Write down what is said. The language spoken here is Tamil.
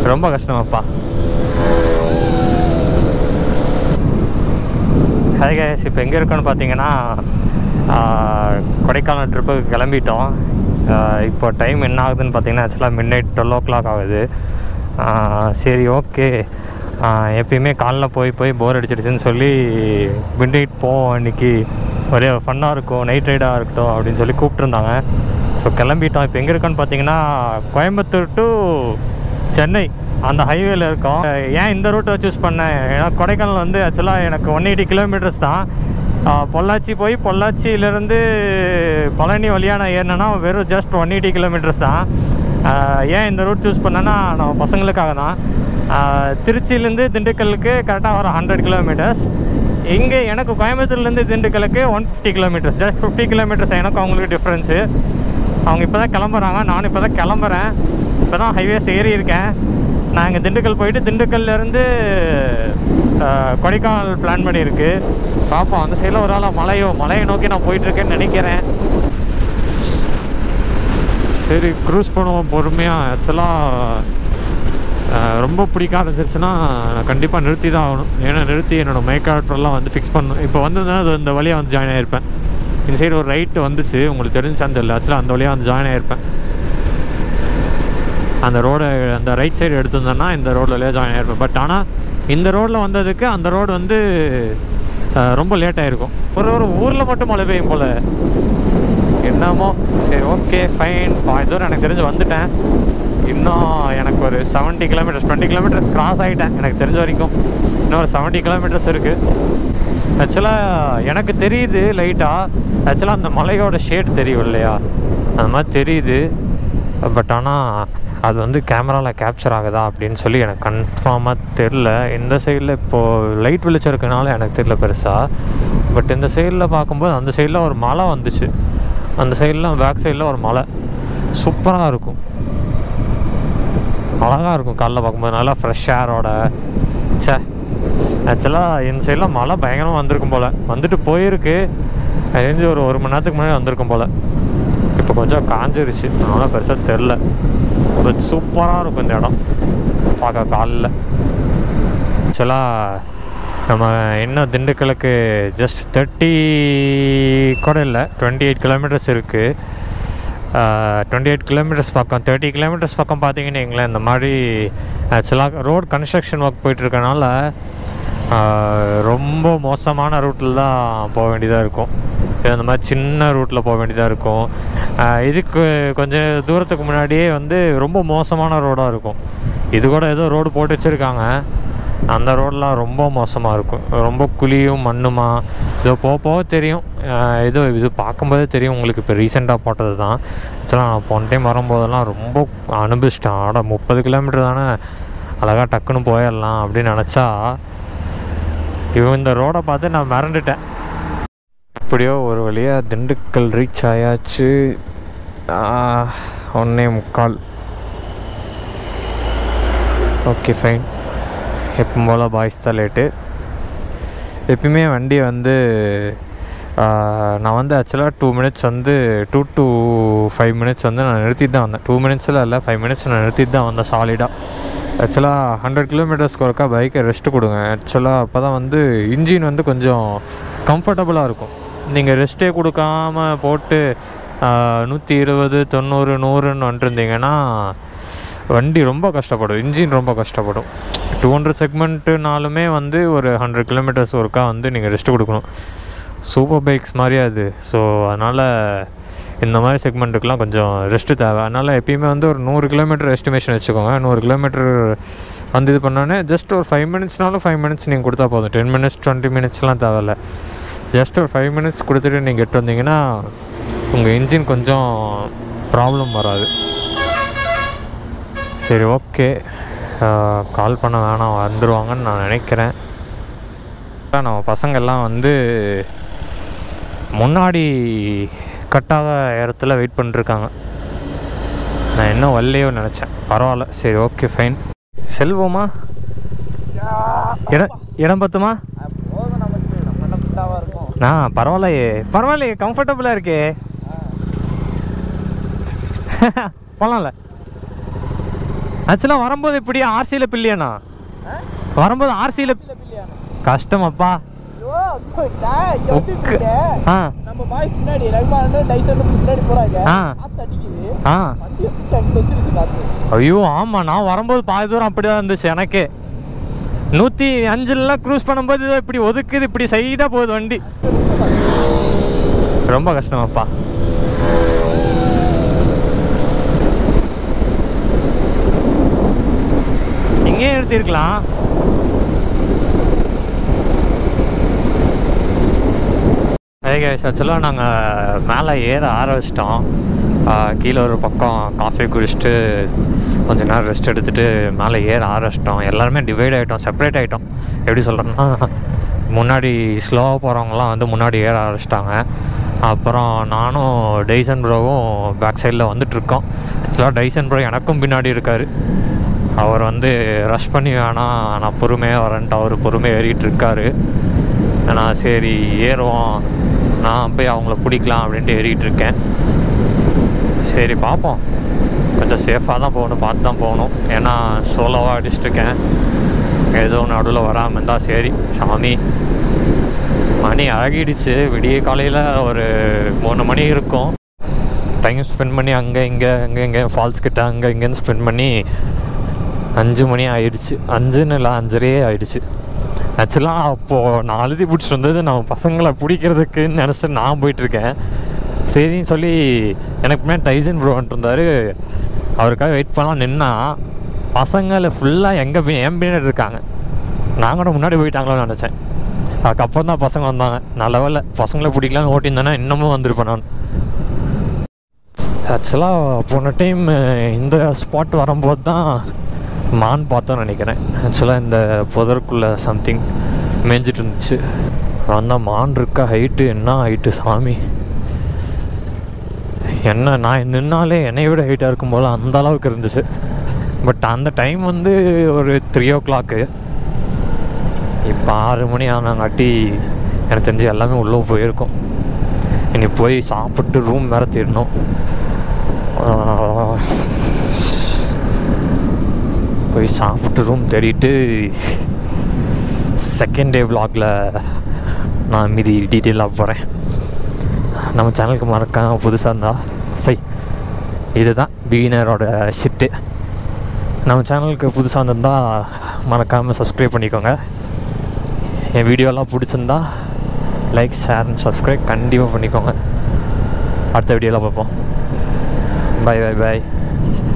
ரொம்ப கஷ்டமாப்பா. ஹை கைஸ், இப்போ எங்கே இருக்கோன்னு பார்த்தீங்கன்னா கொடைக்கானல் ட்ரிப்புக்கு கிளம்பிட்டோம். இப்போ டைம் என்ன ஆகுதுன்னு பார்த்தீங்கன்னா ஆக்சுவலாக மிட்நைட் 12 o'clock ஆகுது. சரி ஓகே, எப்பயுமே காலைல போய் போர் அடிச்சிருச்சுன்னு சொல்லி மிட்நைட் போவோம், இன்றைக்கி ஒரே ஃபன்னாக இருக்கும், நைட் ரைடாக இருக்கட்டும் அப்படின்னு சொல்லி கூப்பிட்ருந்தாங்க. ஸோ கிளம்பிட்டோம். இப்போ எங்கே இருக்கோன்னு பார்த்தீங்கன்னா கோயம்புத்தூர் டு சென்னை அந்த ஹைவேல இருக்கோம். ஏன் இந்த ரூட்டை சூஸ் பண்ணேன், ஏன்னா கொடைக்கானல் வந்து ஆக்சுவலாக எனக்கு 180 kilometers தான். பொள்ளாச்சி போய் பொள்ளாச்சியிலேருந்து பழனி வழியாக நான் ஏறினேன்னா வெறும் ஜஸ்ட் 180 kilometers தான். ஏன் இந்த ரூட் சூஸ் பண்ணேன்னா நம்ம பசங்களுக்காக தான். திருச்சியிலேருந்து திண்டுக்கலுக்கு கரெக்டாக ஒரு 100 kilometers. இங்கே எனக்கு கோயம்புத்தூர்லேருந்து திண்டுக்கலுக்கு 150 kilometers, ஜஸ்ட் 50 kilometers எனக்கு அவங்களுக்கு டிஃப்ரென்ஸு. அவங்க இப்போ தான் கிளம்புறாங்க, நானும் இப்போ தான் கிளம்புறேன். இப்போ தான் ஹைவேஸ் ஏறி இருக்கேன். நான் இங்கே திண்டுக்கல் போயிட்டு திண்டுக்கல்லேருந்து கொடைக்கானல் பிளான் பண்ணியிருக்கு. பார்ப்போம், அந்த சைடில் ஒரு ஆளாக மலையை நோக்கி நான் போயிட்டுருக்கேன்னு நினைக்கிறேன். சரி, க்ரூஸ் பண்ணுவோம் பொறுமையாக. ஆக்சுவலாக ரொம்ப பிடிக்க ஆரம்பிச்சிருச்சுன்னா நான் கண்டிப்பாக நிறுத்தி தான் ஆகணும். ஏன்னா நிறுத்தி என்னோடய மைக்காட்ரெல்லாம் வந்து ஃபிக்ஸ் பண்ணணும். இப்போ வந்ததுன்னா அது இந்த வழியாக வந்து ஜாயின் ஆகிருப்பேன். இந்த சைடு ஒரு ரைட்டு வந்துச்சு, உங்களுக்கு தெரிஞ்சான்னு தெரியல. ஆக்சுவலாக அந்த வழியாக வந்து ஜாயின் ஆகிருப்பேன். அந்த ரோடை அந்த ரைட் சைடு எடுத்திருந்தேன்னா இந்த ரோடு வழியாக ஜாயின் ஆகிருப்பேன். பட் ஆனால் இந்த ரோடில் வந்ததுக்கு அந்த ரோடு வந்து ரொம்ப லேட் ஆகிருக்கும். ஒரு ஊரில் மட்டும் மழை பெய்யும் போல் என்னமோ. சரி ஓகே ஃபைன், தூரம் எனக்கு தெரிஞ்சு வந்துட்டேன். இன்னும் எனக்கு ஒரு 70 kilometers 20 kilometers கிராஸ் ஆகிட்டேன் எனக்கு தெரிஞ்ச வரைக்கும். இன்னும் ஒரு 70 kilometers இருக்குது. ஆக்சுவலாக எனக்கு தெரியுது லைட்டாக, ஆக்சுவலாக அந்த மலையோட ஷேட் தெரியும் இல்லையா, அந்த மாதிரி தெரியுது. பட் ஆனால் அது வந்து கேமராவில் கேப்சர் ஆகுதா அப்படின்னு சொல்லி எனக்கு கன்ஃபார்மாக தெரில. இந்த சைடில் இப்போது லைட் வெளிச்சம் இருக்கனால எனக்கு தெரில பெருசாக. பட் இந்த சைடில் பார்க்கும்போது அந்த சைடில் ஒரு மலை வந்துச்சு. அந்த சைடில் பேக் சைடில் ஒரு மலை சூப்பராக இருக்கும், அழகாக இருக்கும். காலைல பார்க்கும்போது நல்லா ஃப்ரெஷ் ஏரோட. ஆக்சுவலாக இந்த சைடில் மழை பயங்கரமாக வந்திருக்கும் போல், வந்துட்டு போயிருக்கு. தெரிஞ்சு ஒரு மணி நேரத்துக்கு முன்னாடி வந்திருக்கும் போல். இப்போ கொஞ்சம் காஞ்சிருச்சு, அதனால் பெருசாக தெரில. பட் சூப்பராக இருக்கும் இந்த இடம் பார்க்க காலைல. ஆக்சுவலாக நம்ம இன்னும் திண்டுக்கலுக்கு ஜஸ்ட் 30 கூட இல்லை, 28 kilometers இருக்குது. 28 kilometers பக்கம், 30 kilometers பக்கம் பார்த்தீங்கன்னு வைங்களேன். இந்த மாதிரி ஆக்சுவலாக ரோட் கன்ஸ்ட்ரக்ஷன் ஒர்க் போயிட்டுருக்கனால ரொம்ப மோசமான ரூட்டில் தான் போக வேண்டியதாக இருக்கும். இந்த மாதிரி சின்ன ரூட்டில் போக வேண்டியதாக இருக்கும். இதுக்கு கொஞ்சம் தூரத்துக்கு முன்னாடியே வந்து ரொம்ப மோசமான ரோடாக இருக்கும். இது கூட ஏதோ ரோடு போட்டு வச்சுருக்காங்க, அந்த ரோடெலாம் ரொம்ப மோசமாக இருக்கும். ரொம்ப குழியும் மண்ணுமா. இதோ போக தெரியும், இது பார்க்கும்போதே தெரியும் உங்களுக்கு. இப்போ ரீசெண்டாக போட்டது தான். ஆக்சுவலாக நான் போன டைம் வரும்போதெல்லாம் ரொம்ப அனுபவிச்சிட்டேன். 30 kilometer தானே, அழகாக டக்குன்னு போயிடலாம் அப்படின்னு நினச்சா இந்த ரோடை பார்த்து நான் மறந்துட்டேன். எப்படியோ ஒரு வழியாக திண்டுக்கல் ரீச் ஆயாச்சு. 1:45. Okay fine. எப்போ போல் பாய்ஸ் தான் லேட்டு. எப்பயுமே வண்டி வந்து நான் வந்து ஆக்சுவலாக 2 minutes வந்து 2 to 5 minutes வந்து நான் நிறுத்திட்டு தான் வந்தேன். 2 minutesல இல்லை, 5 minutes நான் நிறுத்திட்டு தான் வந்தேன் சாலிடாக. ஆக்சுவலாக 100 kilometers ஒருக்கா பைக்கை ரெஸ்ட்டு கொடுங்க. ஆக்சுவலாக அப்போ தான் வந்து இன்ஜின் வந்து கொஞ்சம் கம்ஃபர்டபுளாக இருக்கும். நீங்கள் ரெஸ்ட்டே கொடுக்காமல் போட்டு 120 90 100ன்னு வந்துருந்தீங்கன்னா வண்டி ரொம்ப கஷ்டப்படும், இன்ஜின் ரொம்ப கஷ்டப்படும். 200 segmentனாலுமே வந்து ஒரு 100 kilometers ஒருக்கா வந்து நீங்கள் ரெஸ்ட்டு கொடுக்கணும். சூப்பர் பைக்ஸ் மாதிரியே அது. ஸோ அதனால் இந்த மாதிரி செக்மெண்ட்டுக்கெலாம் கொஞ்சம் ரெஸ்ட்டு தேவை. அதனால் எப்பயுமே வந்து ஒரு 100 kilometer எஸ்டிமேஷன் வச்சுக்கோங்க. 100 kilometer வந்து இது பண்ணோன்னே ஜஸ்ட் ஒரு 5 minutesனாலும் 5 minutes நீங்கள் கொடுத்தா போதும். 10 minutes 20 minutesலாம் தேவையில்ல. ஜஸ்ட் ஒரு 5 minutes கொடுத்துட்டு நீங்கள் எட்டு வந்தீங்கன்னா உங்கள் இன்ஜின் கொஞ்சம் ப்ராப்ளம் வராது. சரி ஓகே, கால் பண்ண வேணாம், வந்துடுவாங்கன்னு நான் நினைக்கிறேன். நம்ம பசங்கள்லாம் வந்து முன்னாடி கட்டாத இடத்துல வெயிட் பண்ணிட்டுருக்காங்க. நான் இன்னும் வரலையோ நினச்சேன். பரவாயில்ல, சரி ஓகே ஃபைன். செல்வோமா? இடம் பத்துமா? பரவாயில்லையே கம்ஃபர்டபுளாக இருக்கே. போகலாம்ல? ஆக்சுவலாக வரும்போது இப்படி ஆர்சியில் பில்லியாண்ணா வரும்போது ஆர்சியில் கஷ்டமாப்பா ஐயோ ஆமா நான் வரும்போது பாதி தூரம் அப்படிதான் இருந்துச்சு எனக்கே 105 க்ரூஸ் பண்ணும்போது இப்படி ஒதுக்குது இப்படி சைடா போகுது வண்டி ரொம்ப கஷ்டமாப்பா இங்கே நிறுத்திருக்கலாம் ஆக்சுவலாக நாங்கள் மேலே ஏற ஆரம்பிச்சிட்டோம் கீழே ஒரு பக்கம் காஃபி குடிச்சிட்டு கொஞ்ச நேரம் ரெஸ்ட் எடுத்துகிட்டு மேலே ஏற ஆரம்பிச்சிட்டோம் எல்லாருமே டிவைட் ஆகிட்டோம் செப்பரேட் ஆகிட்டோம் எப்படி சொல்கிறேன்னா முன்னாடி ஸ்லோவாக போகிறவங்களாம் வந்து முன்னாடி ஏற ஆரம்பிச்சிட்டாங்க அப்புறம் நானும் டைசன் ப்ரோவும் பேக் சைடில் வந்துட்டுருக்கோம் ஆக்சுவலாக டைசன் ப்ரோ எனக்கும் பின்னாடி இருக்கார் அவர் வந்து ரஷ் பண்ணி வேணாம் நான் பொறுமையாக வரேன்ட்டு அவர் பொறுமையாக ஏறிட்டுருக்காரு நான் சரி ஏறுவோம் நான் போய் அவங்கள பிடிக்கலாம் அப்படின்ட்டு ஏறிட்டுருக்கேன் சரி பார்ப்போம் கொஞ்சம் சேஃபாக தான் போகணும் பார்த்து தான் போகணும் ஏன்னா சோலோவாக அடிச்சிட்ருக்கேன் ஏதோ நடுவில் வராமல் இருந்தால் சரி சாமி மணி ஆகிடுச்சு விடிய காலையில் ஒரு 3 மணி இருக்கும் டைம் ஸ்பெண்ட் பண்ணி அங்கே இங்கே ஃபால்ஸ் கிட்ட அங்கே இங்கேன்னு ஸ்பெண்ட் பண்ணி 5 மணி ஆகிடுச்சு 5ன்னு இல்லை 5:30 ஆகிடுச்சு ஆக்சுவலாக அப்போது நான் அழுதி பிடிச்சிட்டு வந்தது நம்ம பசங்களை பிடிக்கிறதுக்குன்னு நினச்சிட்டு நான் போயிட்டுருக்கேன் சரின்னு சொல்லி எனக்கு முன்னாடி டைசன் ப்ரோ வந்துருந்தார் அவருக்காக வெயிட் பண்ணலாம் நின்னா பசங்களை ஃபுல்லாக எங்கே போய் என் பின்னாடி இருக்காங்க நான் கூட முன்னாடி போயிட்டாங்களோன்னு நினச்சேன் அதுக்கப்புறம் தான் பசங்க வந்தாங்க நல்ல வேலை பசங்களை பிடிக்கலான்னு ஓட்டியிருந்தேன்னா இன்னமும் வந்திருப்பேன் நான் ஆக்சுவலாக போன டைம் இந்த ஸ்பாட் வரும்போது தான் மான் பார்த்தோன்னு நினைக்கிறேன் ஆக்சுவலாக இந்த புதருக்குள்ளே சம்திங் மேய்ஞ்சிட்டு இருந்துச்சு வந்தால் மான் இருக்கா ஹைட்டு என்ன ஹைட்டு சாமி என்ன நான் நின்னாலே என்னை விட ஹைட்டாக இருக்கும் போல் அந்த அளவுக்கு இருந்துச்சு பட் அந்த டைம் வந்து ஒரு 3 o'clock இப்போ 6 மணி ஆனாங்காட்டி எனக்கு தெரிஞ்சு எல்லாமே உள்ளே போயிருக்கோம் இனி போய் சாப்பிட்டு ரூம் வேறு தேடணும் போய் சாப்பிட்டு ரூம் தேடிட்டு செகண்ட் டே vlogல நான் மீதி டீட்டெயிலாக போகிறேன் நம்ம சேனலுக்கு மறக்காம புதுசாக இருந்தால் இதுதான் பிகினரோட ஷிட்டு நம்ம சேனலுக்கு புதுசாக இருந்திருந்தால் மறக்காமல் சப்ஸ்கிரைப் பண்ணிக்கோங்க என் வீடியோலாம் பிடிச்சிருந்தா லைக் ஷேர் அண்ட் சப்ஸ்கிரைப் கண்டிப்பாக பண்ணிக்கோங்க அடுத்த வீடியோவில் பார்ப்போம் பாய் பாய் பாய்